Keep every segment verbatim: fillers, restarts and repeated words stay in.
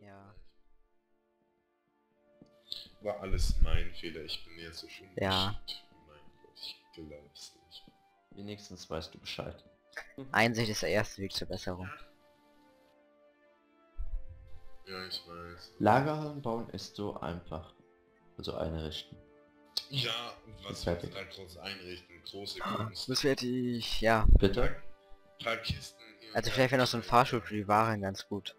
Ja. War alles mein Fehler, ich bin jetzt so schön Ja. geschickt. Mein Gott, ich glaube es nicht. Wenigstens weißt du Bescheid. Einsicht ist der erste Weg zur Besserung. Ja, ich weiß. Lagerhallen bauen ist so einfach. Also einrichten. Ja, was Ist willst du fertig. da groß einrichten? Große Kunst. Das werde ich, ja. Bitte? Paar Kisten hier und Also da vielleicht wäre noch so ein rein. Fahrstuhl für die Waren ganz gut.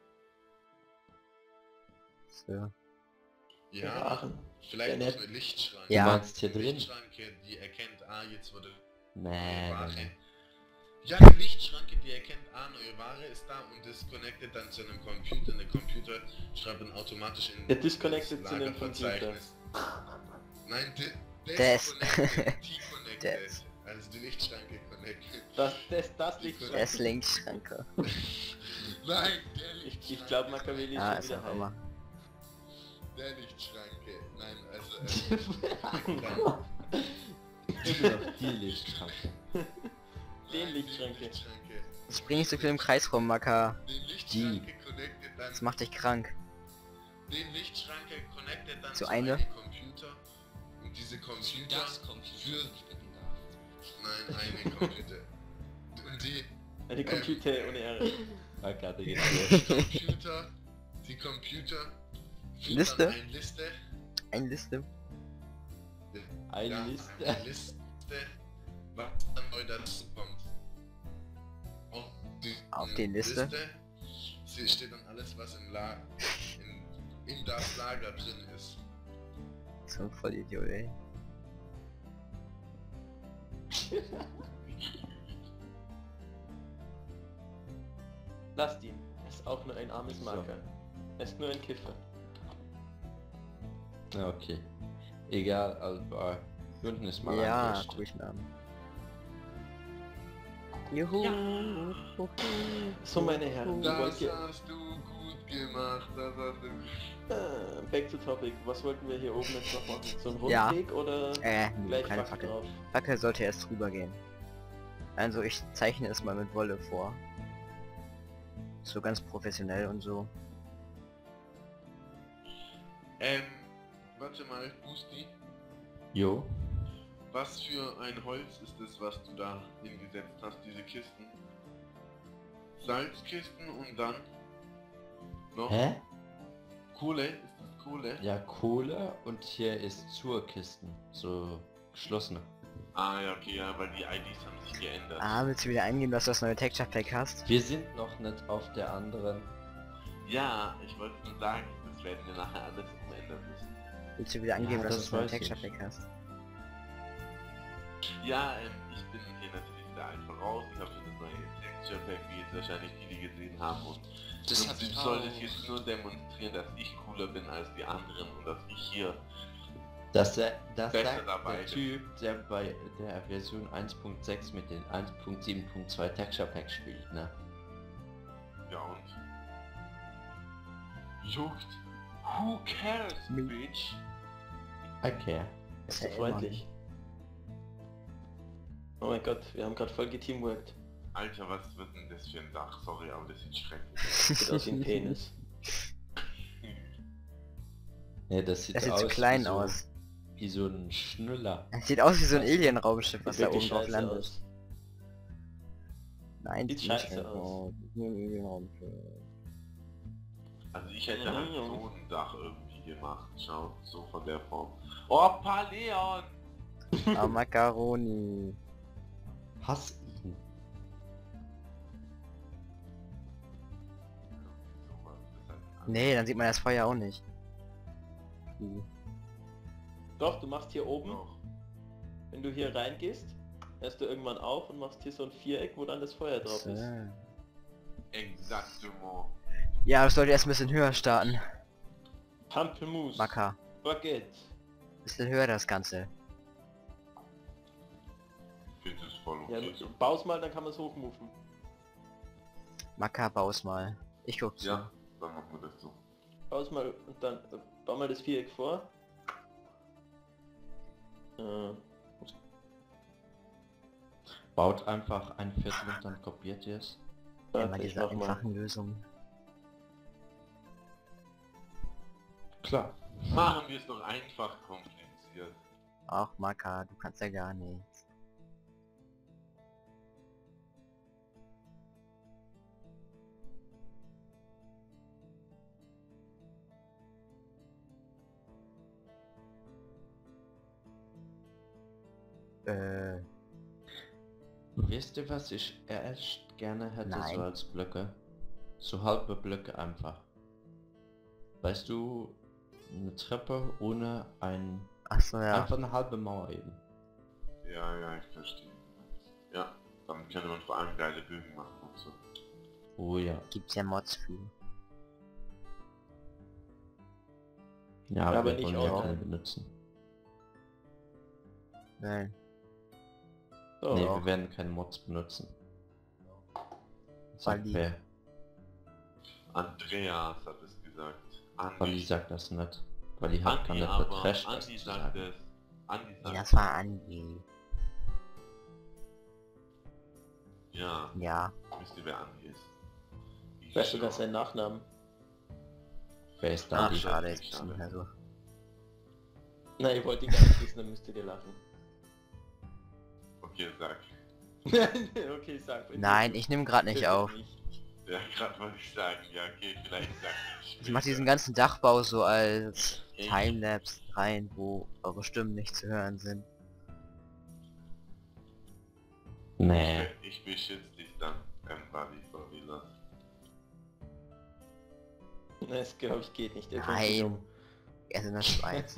So. Ja, Waren. vielleicht Ja, noch nett. eine Lichtschranke. Du Ja. meinst hier Eine drin? Lichtschranke, die erkennt, ah, jetzt wurde Nee, neue nee, Ware. nee. Ja, eine Lichtschranke, die erkennt, ah, neue Ware ist da und das connectet dann zu einem Computer. Der Computer schreibt dann automatisch in Der disconnected das zu einem Computer. Lagerverzeichnis. Nein, de Des. disconnected, deconnected. Des. Also die Lichtschranke connected. Das, das, das liegt Die schon. Der ist Linkschranke. Nein, der Ich, Lichtschranke. ich glaube, Machiavelli ist Ja, schon ist wieder auch heil. immer. Der Lichtschranke. Nein, also... Äh, Immer noch die Lichtschranke. Den nein, Lichtschranke. Die Lichtschranke. Ich spring nicht so viel im Kreis rum, Macker. Den Lichtschranke connected dann... Das macht dich krank. Den Lichtschranke connected dann Zu zu eine? einem Computer. Und diese Computer... Das Computer Für... nicht bitten darf. Nein, eine Computer. Und die... Eine Computer ohne R. Ah, gerade Die geht's los. Computer... Die Computer... führen Liste? dann eine Liste... Eine Liste. Eine ja, Liste. Eine Liste... Was dann neu dazu kommt. Auf die, Auf die Liste? Sie steht dann alles, was im La in, in das Lager drin ist. So ein Vollidiot, ey. Lasst ihn. Er ist auch nur ein armes So. Marker. Er ist nur ein Kiffer. Ja, okay. Egal, also äh, unten ist mal Ja, eingerichtet. guck ich mir an. Juhu. So, meine Herren, Das wollt ihr... hast du gut gemacht, das hast du... Äh, back to topic. Was wollten wir hier oben jetzt noch machen? So ein Ja. Rundweg oder Äh, nee, gleich keine Fackel Fackel. drauf? Fackel sollte erst drüber gehen. Also ich zeichne es mal mit Wolle vor. So ganz professionell und so. Ähm, warte mal, Busti. Jo. Was für ein Holz ist es, was du da hingesetzt hast, diese Kisten? Salzkisten und dann noch Hä? Kohle? Ist das Kohle? Ja, Kohle und hier ist Zurkisten. So geschlossene. Ah ja, okay, ja, weil die I Ds haben sich geändert. Ah, willst du wieder eingeben, dass du das neue Texture Pack hast? Wir sind noch nicht auf der anderen. Ja, ich wollte nur sagen, das werden wir nachher alles umändern müssen. Willst du wieder angeben, Ja, dass das du das neue weiß Texture ich. Pack hast? Ja, ähm, ich bin hier natürlich da einfach raus. Ich habe hier das neue Texture Pack, wie jetzt wahrscheinlich viele gesehen haben. Und Das im hab Prinzip ich soll auch. das jetzt nur demonstrieren, dass ich cooler bin als die anderen und dass ich hier... Das, äh, das Besser sagt dabei der ist. Typ, der bei der Version eins Punkt sechs mit den eins Punkt sieben Punkt zwei Texture Pack spielt, ne? Ja und? Juckt. Who cares, bitch? Okay. Ist Ist so ja immer- freundlich. Oh mein Gott, wir haben gerade voll geteamworked. Alter, was wird denn das für ein Dach? Sorry, aber das sieht schrecklich Sieht aus wie ein Penis. Ja, das sieht, Das sieht aus zu klein wie so, aus. Wie so ein Schnuller. Es sieht aus wie so ein Alien-Raumschiff, was Sieht da oben wirklich drauf scheiße landet. aus. Nein, Sieht nicht scheiße einfach. aus. Nur ein Alien-Raumschiff. Also ich hätte Ja, halt ja. so ein Dach irgendwie gemacht. Schau, so von der Form. Oh, Paleon! Ah, Macaroni. Hass ihn. Sowas ist halt alles. Nee, dann sieht man das Feuer auch nicht. Puh. Doch, du machst hier oben, Doch. wenn du hier reingehst, hörst du irgendwann auf und machst hier so ein Viereck, wo dann das Feuer drauf So. ist. Exaktement. Ja, das sollte erst ein bisschen höher starten. Pampelmus. Macker. Bucket. Bisschen höher das Ganze. Ich finde es voll Ja, okay so. baus mal, dann kann man es hochmoven. Macker, baus mal. Ich guck zu. Ja, dann machen wir das so. Baus mal und dann äh, bau mal das Viereck vor. Äh, Baut einfach ein Viertel und dann kopiert ihr es. Immer warte, ich diese mach mal. einfachen Lösungen. Klar. Machen wir es doch einfach kompliziert. Ach, Maka, du kannst ja gar nichts. Äh, Wisst ihr, was ich echt gerne hätte, Nein. so als Blöcke? So halbe Blöcke einfach. Weißt du, eine Treppe ohne ein... ach so, ja. Einfach eine halbe Mauer eben. Ja, ja, ich verstehe. Ja, damit könnte man vor allem geile Bögen machen und so. Oh ja. Gibt's ja Mods für. Ja, Aber wir nicht wollen ja online. keine benutzen. Nein. So, Nee, auch. wir werden keine Mods benutzen. Wally. Sagt wer? Andreas hat es gesagt. Wally Andi, sagt das nicht. Wally hat gar Andi nicht aber, betrasht, das Andi zu sagt sagen. es. Andi Nee, sagt das war Andi. Ja, Ja. wisst ihr wer Andi ist? Ich weißt du das schon. sein Nachnamen? Wer ist Ah, da die? schade, ist jetzt schade. nicht mehr so. Nein, ich wollte ihn gar nicht wissen, dann müsstet ihr lachen. Okay, sag. Okay, sag. bitte. Nein, ich nehme gerade nicht Bitte auf. nicht. Ja, gerade wollte ich sagen. Ja, okay, vielleicht sag ich. Ich mach diesen ganzen Dachbau so als Ich- Timelapse rein, wo eure Stimmen nicht zu hören sind. Nee. Ich beschütze dich dann, M-Buddy von Vilas. Das glaube ich geht nicht. Der kommt Nein. nicht um. Er ist in der Schweiz.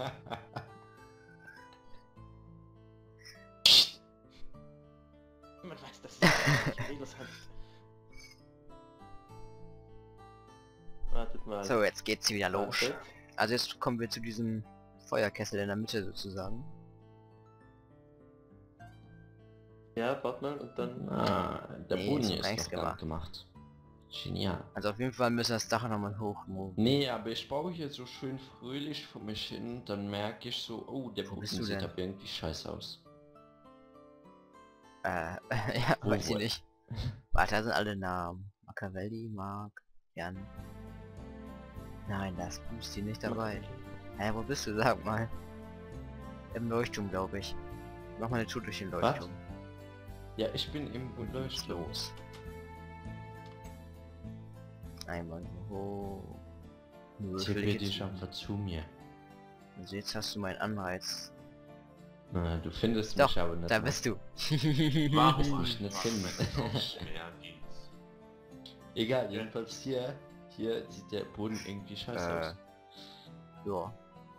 Man weiß das nicht. Interessant. Wartet mal. So, jetzt geht's wieder los. Wartet. Also jetzt kommen wir zu diesem Feuerkessel in der Mitte sozusagen. Ja, warte mal und dann... Ah, der Nee, Boden ist ist rechts noch gar nicht gemacht. Genial. Also auf jeden Fall müssen wir das Dach nochmal hochmoven. Nee, aber ich baue hier so schön fröhlich vor mich hin, dann merke ich so, oh, der Wo Boden bist du sieht denn? aber irgendwie scheiße aus. Äh, ja, Wo weiß ich wohl? nicht. Warte, da sind alle Namen. Machiavelli, Mark, Jan. Nein, da ist Boosty nicht dabei. Hä, wo bist du? Sag mal. Im Leuchtturm, glaube ich. Mach mal eine Tour durch den Was? Leuchtturm. Ja, ich bin im Und dann geht's Leuchtturm. los. Einmal so hoch. Nur Tippe will ich dich jetzt- einfach zu mir. Also jetzt hast du meinen Anreiz. Na, du findest Doch, mich aber nicht. Da mehr. bist du. Warum ich nicht hin, Mann. So schwer geht's. Egal, jedenfalls hier, hier sieht der Boden irgendwie scheiße Äh. aus. Ja.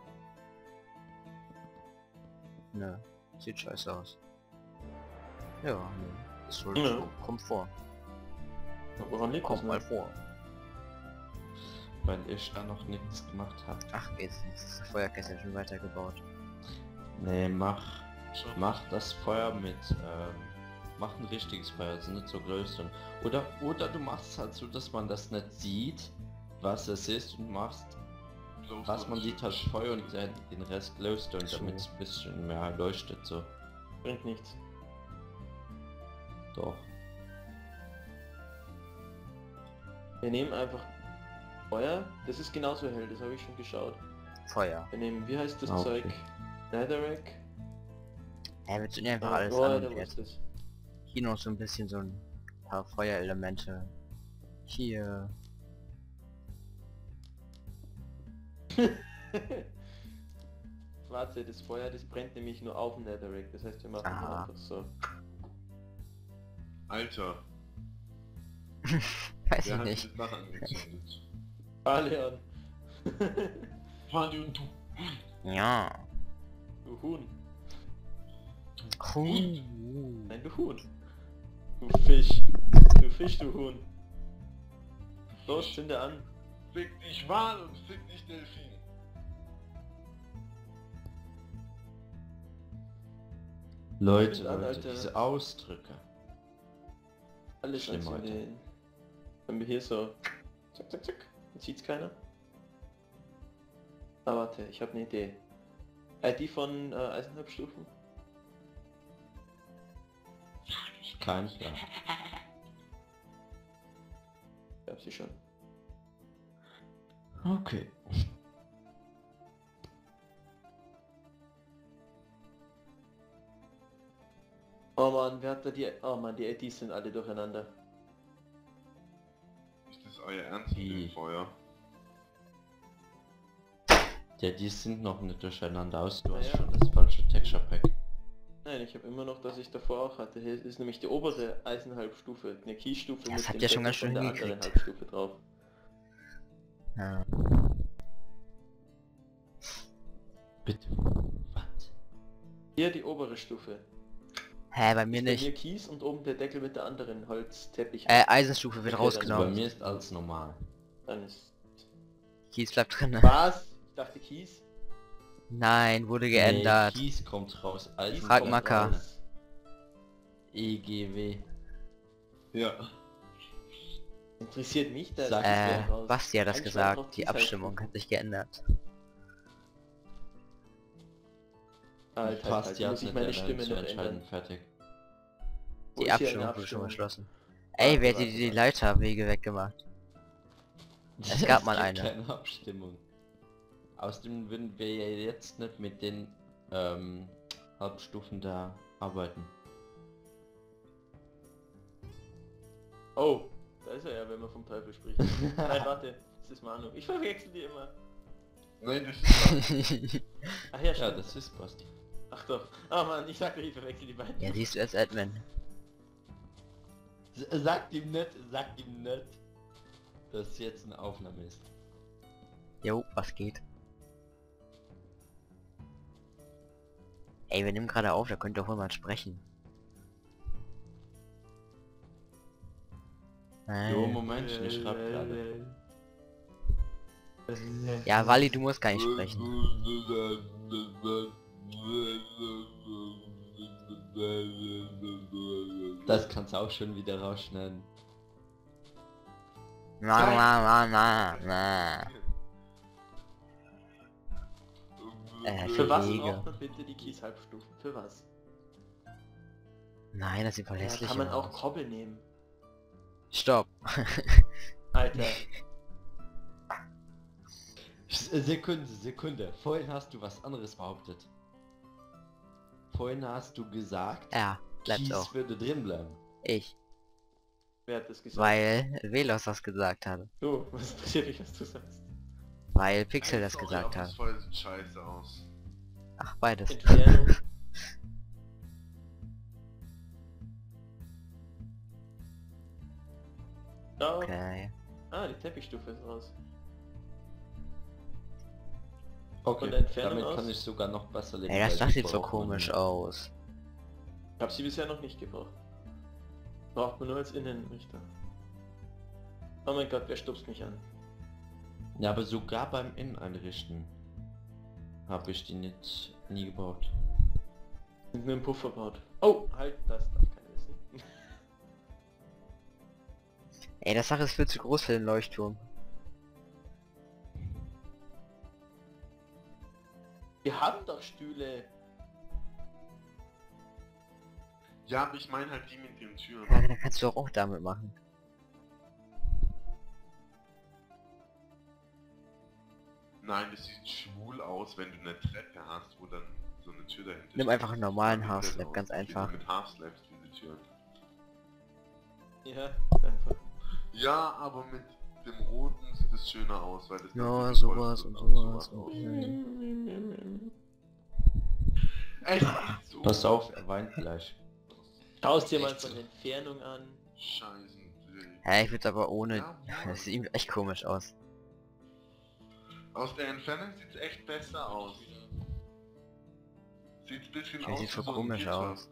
Ne, sieht scheiße aus. Ja, ne. Ist wohl Ja. so. Kommt vor. Woran liegt das? Kommt mal Ne? vor. Weil ich da noch nichts gemacht habe. Ach, jetzt ist das Feuerkessel schon weitergebaut. Nee, mach, Schon. mach das Feuer mit, ähm, mach ein richtiges Feuer, also nicht so Glowstone. Oder, oder du machst es halt so, dass man das nicht sieht, was es ist, und machst, was man sieht, halt Feuer und den den Rest Glowstone, So. damit es ein bisschen mehr leuchtet, so. Bringt nichts. Doch. Wir nehmen einfach Feuer. Das ist genauso hell, das habe ich schon geschaut. Feuer. Wir nehmen, wie heißt das Ah, okay. Zeug? Netherrack? Ja, wir zünden einfach Ah, alles oh, an Alter, und wo ist jetzt. das? Hier noch so ein bisschen so ein paar Feuerelemente. Hier. Warte, das Feuer, das brennt nämlich nur auf dem Netherrack. Das heißt, wir machen Aha. einfach so. Alter, Weiß wer ich hat nicht. das Dach angezündet? Leon. Fadi und du. Ja. Du Huhn. Huh. Nein, du Huhn. Du Fisch. Du Fisch, du Huhn. Los, zünde an. Fick dich Wal und fick dich Delfin. Leute, Zünd an, Leute, Alter. diese Ausdrücke. Alles Schlimm anzünden. Wenn wir hier so... Zack, zack, zack. Dann sieht's keiner. Ah, warte, ich habe eine Idee. Äh, die von äh, Eisenhalbstufen? Kein Plan. Ich hab sie schon. Okay. Oh Mann, wer hat da die... Oh Mann, die I Ds sind alle durcheinander. Ist das euer Ernst mit dem Feuer? Ja, die sind noch nicht durcheinander aus. Du Ah, hast ja. schon das falsche Texture Pack. Nein, ich habe immer noch, dass ich davor auch hatte. Hier ist nämlich die obere Eisenhalbstufe, eine Keystufe Das mit habt dem ihr schon Deckel ganz schön von der anderen hingekriegt. Halbstufe drauf. Ja. Bitte. Was? Hier die obere Stufe. Hä, bei mir Bei nicht. mir Kies und oben der Deckel mit der anderen Holzteppich. Äh, Eisenstufe wird Okay, Also rausgenommen. bei mir ist alles normal. Dann ist... Kies bleibt drin. Was? Ich dachte Kies. Nein, wurde geändert. Nee, Kies kommt raus. Eisen Frag kommt Maka. raus. E G W. Ja. Interessiert mich das? Sag Äh, raus. Basti hat das Ein Schwein gesagt. braucht Die Kies Abstimmung halten. hat sich geändert. Halt, halt, Passt halt. ja Muss ich nicht meine allein Stimme zu noch entscheiden. ändern. Fertig. Wo Die ist hier Abstimmung eine wurde schon Abstimmung? beschlossen. Ey, Warte, wer hat warte, die, die warte. Leiterwege weggemacht? Es gab mal gibt eine. keine Abstimmung. Außerdem würden wir ja jetzt nicht mit den ähm, Halbstufen da arbeiten. Oh, da ist er ja, wenn man vom Teufel spricht. Nein, warte, das ist Manu. Ich verwechsel die immer. Nein, das ist Ach ja, Ja, stimmt. das ist Basti. Ach doch. Ah Mann, ich sagte, ich verwechsel die beiden. Ja, siehst du als Admin. S- Sagt ihm nicht, sagt ihm nicht, dass jetzt eine Aufnahme ist. Jo, was geht? Ey, wir nehmen gerade auf, da könnt ihr doch wohl mal sprechen. Nein. Jo, Moment, ich schreib gerade. Ja, Wally, du musst gar nicht sprechen. Das kannst du auch schon wieder rausschneiden. Na, na, na, na, na. Äh, Für was Wege. braucht man bitte die Kies-Halbstufen? Für was? Nein, das sieht Ja, verlässlich kann man auch aus. Kobbel nehmen. Stopp. Alter. Sekunde, Sekunde. Vorhin hast du was anderes behauptet. Vorhin hast du gesagt, Ja, bleibt Kies auch. würde drin bleiben. Ich. Wer hat das gesagt? Weil Velos das gesagt hat. Du, was interessiert mich, was du sagst? Weil Pixel das Sorry, gesagt aber hat. Das Feuer sieht scheiße aus. Ach, beides. Entfernung. Oh. Okay. Ah, die Teppichstufe ist raus. Okay, Von der Entfernung damit aus? kann ich sogar noch besser leben. Ey, das, weil das die sieht so braucht man komisch nicht. aus. Ich hab sie bisher noch nicht gebraucht. Braucht man nur als Innenrichter. Oh mein Gott, wer stupst mich an? Ja, aber sogar beim Inneneinrichten habe ich die nicht nie gebaut. Sind nur im Puff verbaut. Oh, halt, das darf keiner wissen. Ey, das Sache ist viel zu groß für den Leuchtturm. Wir haben doch Stühle. Ja, aber ich meine halt die mit den Türen. Ja, dann kannst du doch auch damit machen. Nein, das sieht schwul aus, wenn du eine Treppe hast, wo dann so eine Tür dahinter Nimm steht. einfach einen normalen Sieht das Half-Slab, aus. ganz Ich einfach. finde Mit Half-Slabs diese Türen. Ja, einfach. Ja, aber mit dem roten sieht es schöner aus, weil das dann Ja, mit sowas Holz und und sowas. aus. und- Es sieht so Pass auf, er weint gleich. Schau es dir mal von der Entfernung an. Scheiße. Hä, ich würde aber ohne... Ja, Das sieht echt komisch aus. aus der Entfernung sieht es echt besser aus. Sieht ein bisschen Das aus sieht wie so so ein komisch Gitter. aus.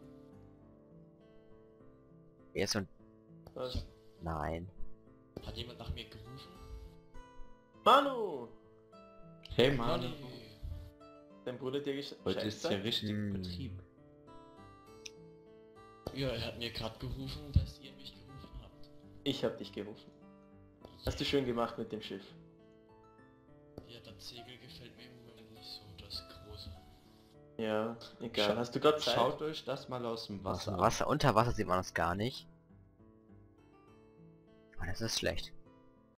Jetzt und... Was? Nein. Hat jemand nach mir gerufen? Manu! Hey Mann, Manni! Dein Bruder dir gesch heute Bescheid ist ja gesagt? richtig Hm. Betrieb. Ja, er hat mir gerade gerufen, dass ihr mich gerufen habt. Ich hab dich gerufen. Hast du schön gemacht mit dem Schiff. Ja, das Segel gefällt mir im Moment nicht so, das große. Ja, egal. Scha- Hast du gerade Zeit? Schaut euch das mal aus dem Aus Wasser dem an. Wasser, unter Wasser sieht man das gar nicht. Oh, das ist schlecht.